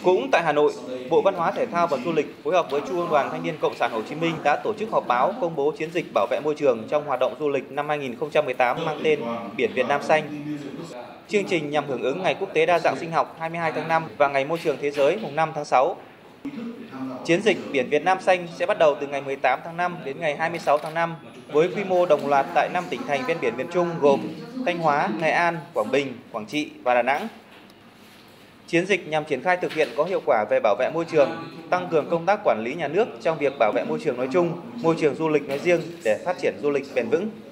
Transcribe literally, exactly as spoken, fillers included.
Cũng tại Hà Nội, Bộ Văn hóa Thể thao và Du lịch phối hợp với Trung ương Đoàn Thanh niên Cộng sản Hồ Chí Minh đã tổ chức họp báo công bố chiến dịch bảo vệ môi trường trong hoạt động du lịch năm hai nghìn không trăm mười tám mang tên Biển Việt Nam Xanh. Chương trình nhằm hưởng ứng Ngày Quốc tế Đa dạng sinh học hai mươi hai tháng năm và Ngày Môi trường Thế giới mùng năm tháng sáu. Chiến dịch Biển Việt Nam Xanh sẽ bắt đầu từ ngày mười tám tháng năm đến ngày hai mươi sáu tháng năm với quy mô đồng loạt tại năm tỉnh thành ven biển miền Trung gồm Thanh Hóa, Nghệ An, Quảng Bình, Quảng Trị và Đà Nẵng. Chiến dịch nhằm triển khai thực hiện có hiệu quả về bảo vệ môi trường, tăng cường công tác quản lý nhà nước trong việc bảo vệ môi trường nói chung, môi trường du lịch nói riêng để phát triển du lịch bền vững.